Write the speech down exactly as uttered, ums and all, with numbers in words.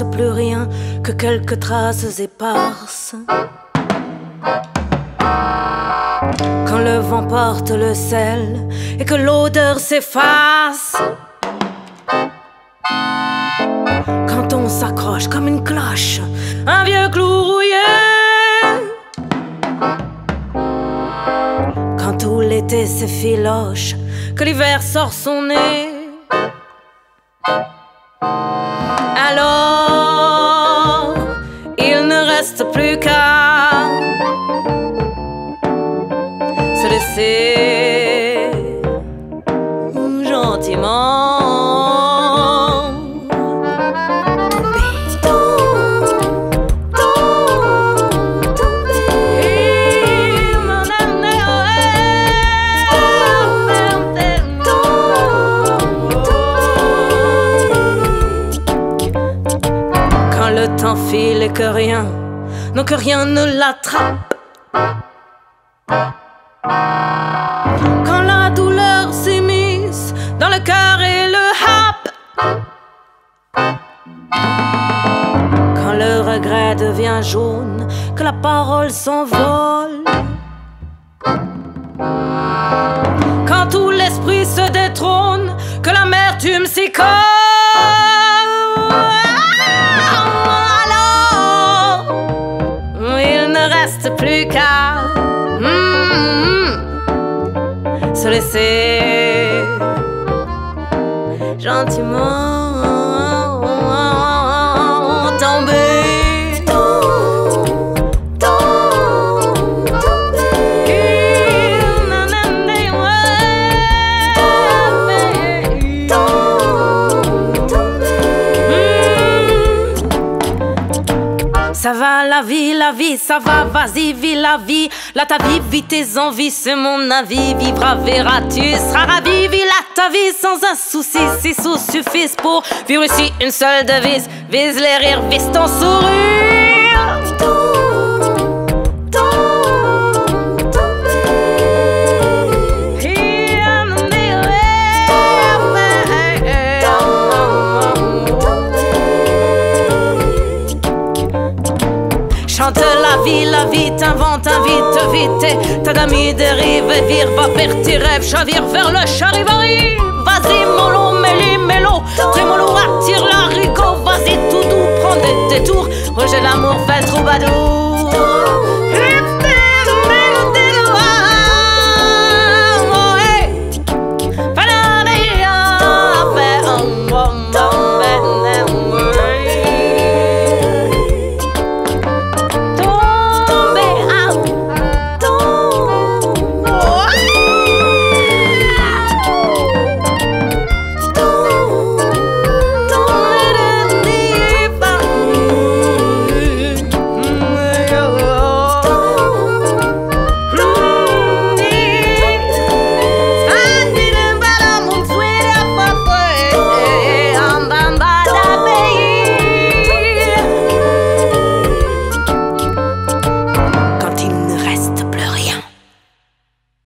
reste plus rien que quelques traces éparses. Quand le vent porte le sel et que l'odeur s'efface, quand on s'accroche comme une cloche, un vieux clou rouillé, quand tout l'été s'effiloche, que l'hiver sort son nez, alors il ne reste plus qu'à se laisser gentiment le temps file et que rien, non que rien ne l'attrape. Quand la douleur s'immisce dans le cœur et le happe, quand le regret devient jaune, que la parole s'envole, quand tout l'esprit se détrône, que l'amertume s'y colle, plus qu'à mm, se laisser gentiment tomber. Ça va la vie, la vie, ça va, vas-y, vis la vie. Là ta vie, vis tes envies, c'est mon avis. Vivra, verra, tu seras ravi. Vis là ta vie sans un souci, six sous suffisent pour vivre ici une seule devise. Vise les rires, vise ton sourire. Chante la vie, la vie t'invente, invite, vite. T'as d'amis dérive, vire, va vers tes rêves, chavire vers le charivari. Vas-y, mon long, mais